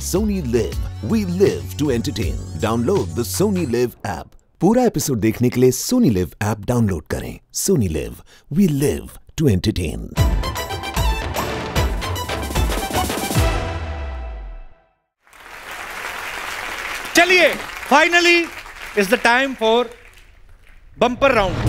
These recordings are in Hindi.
Sony LIV. We live to entertain. Download the Sony LIV app. पूरा एपिसोड देखने के लिए Sony LIV ऐप डाउनलोड करें। Sony LIV. We live to entertain. चलिए, finally is the time for bumper round.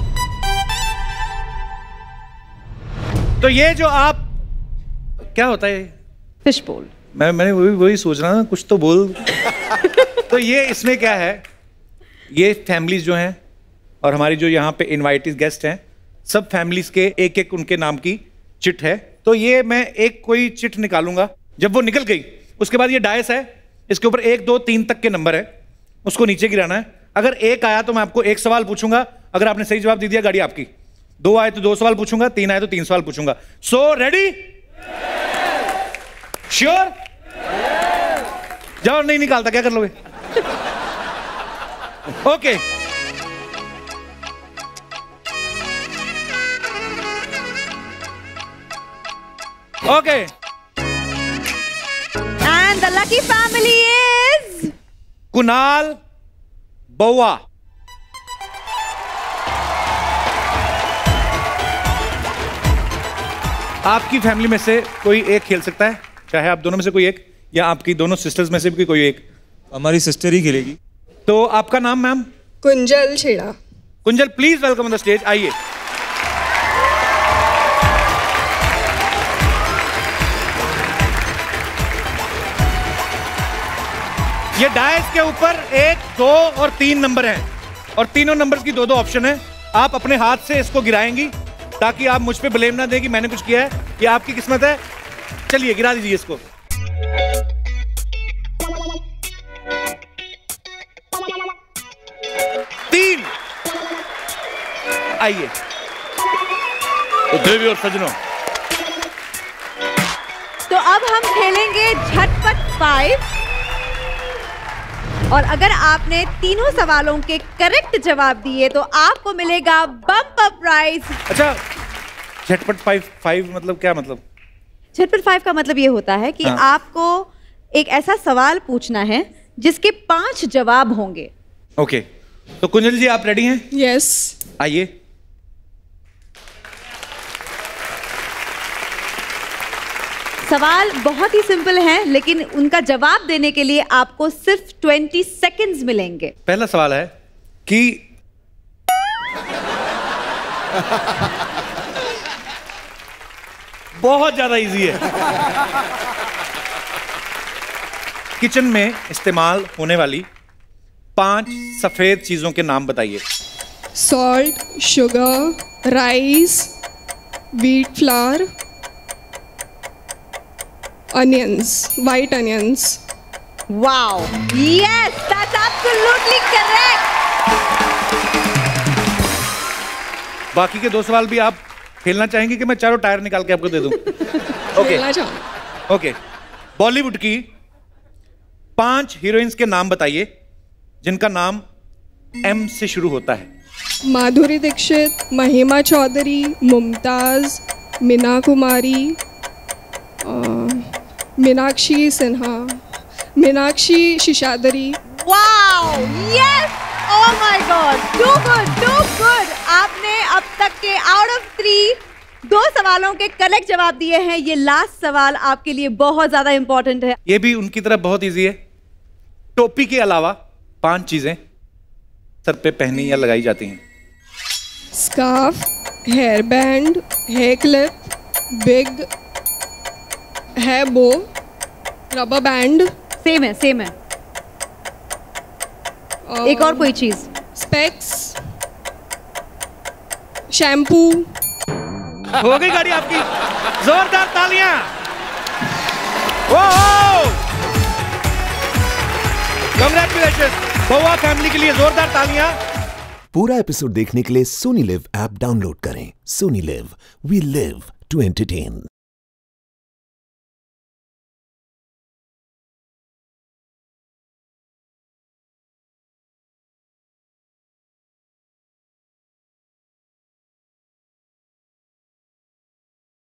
तो ये जो आप क्या होता है? फिश बोल। मैंने वही सोच रहा था, कुछ तो बोल। तो ये इसमें क्या है, ये फैमिलीज जो हैं और हमारी जो यहाँ पे इनवाइटेड गेस्ट हैं, सब फैमिलीज के एक एक उनके नाम की चिट है। तो ये मैं एक कोई चिट निकालूंगा, जब वो निकल गई उसके बाद ये डायस है, इसके ऊपर 1 2 3 तक के नंबर है, उसको नीचे गिराना है। अगर 1 आया तो मैं आपको 1 सवाल पूछूंगा, अगर आपने सही जवाब दे दिया गाड़ी आपकी। 2 आए तो 2 सवाल पूछूंगा, 3 आए तो 3 सवाल पूछूंगा। So ready? श्योर? जाओ, नहीं निकालता क्या कर लोगे? Okay. Okay. And the lucky family is Kunal Baua. आपकी फैमिली में से कोई एक खेल सकता है, चाहे आप दोनों में से कोई एक, या आपकी दोनों सिस्टर्स में से भी कोई एक। हमारी सिस्टर ही खेलेगी। तो आपका नाम ma'am? Kunjal Chheda. Kunjal, please welcome on the stage, आइए। ये डायस के ऊपर 1 2 और 3 नंबर हैं और तीनों नंबर्स की 2 ऑप्शन है। आप अपने हाथ से इसको गिराएंगी ताकि आप मुझ पे ब्लेम ना दें कि मैंने कुछ किया है, ये आपकी किस्मत है। चलिए गिरा दीजिए इसको। आइए तो देवी और सजनों, तो अब हम खेलेंगे झटपट 5 और अगर आपने तीनों सवालों के करेक्ट जवाब दिए तो आपको मिलेगा बम्पर प्राइज। अच्छा, झटपट 5 मतलब क्या मतलब? झटपट 5 का मतलब ये होता है कि आपको एक ऐसा सवाल पूछना है जिसके 5 जवाब होंगे। ओके, तो कुंजल जी आप रेडी हैं? यस। आइए। सवाल बहुत ही सिंपल है, लेकिन उनका जवाब देने के लिए आपको सिर्फ 20 सेकंड्स मिलेंगे। पहला सवाल है कि बहुत ज्यादा इजी है। किचन में इस्तेमाल होने वाली 5 सफेद चीजों के नाम बताइए। Salt, sugar, rice, wheat flour, onions, white onions. Wow! Yes, that's absolutely correct. बाकी के 2 सवाल भी आप खेलना चाहेंगे कि मैं चारों टायर निकाल के आपको दे दूं? ओके। ओके। बॉलीवुड की 5 हीरोइंस के नाम बताइए जिनका नाम M से शुरू होता है। माधुरी दीक्षित, महिमा Chaudhary, Mumtaz, Meena Kumari, Meenakshi Sinha, Meenakshi शिशादरी। Wow! Yes! Oh my God! Too good, too good. आपने अब तक के आउट ऑफ 3 2 सवालों के करेक्ट जवाब दिए हैं। ये लास्ट सवाल आपके लिए बहुत ज्यादा इंपॉर्टेंट है। ये भी उनकी तरफ बहुत इजी है। टोपी के अलावा 5 चीजें सर पे पहनी या लगाई जाती हैं। Scarf, hair band, hair clip, big है बो, रबर बैंड। सेम है, सेम है। एक और कोई चीज? Specs, shampoo. हो गई गाड़ी आपकी। जोरदार तालियां। कांग्रेचुलेशन बउआ फैमिली के लिए, जोरदार तालियां। पूरा एपिसोड देखने के लिए Sony LIV ऐप डाउनलोड करें। Sony LIV. We live to entertain.